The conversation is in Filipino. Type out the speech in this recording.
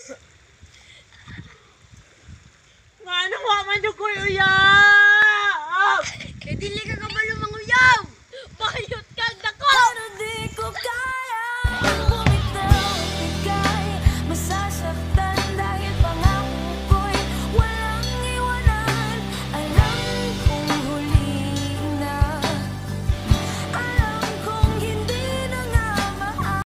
Nga nang waman yung kuya! Eh, dili ka kabalo